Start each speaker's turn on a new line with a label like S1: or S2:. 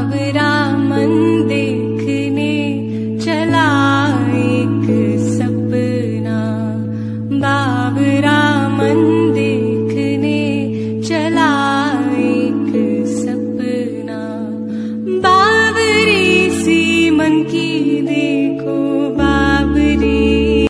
S1: बावरा मन देखने चला एक सपना, बावरा मन देखने चला एक सपना, बावरी सी मन की दे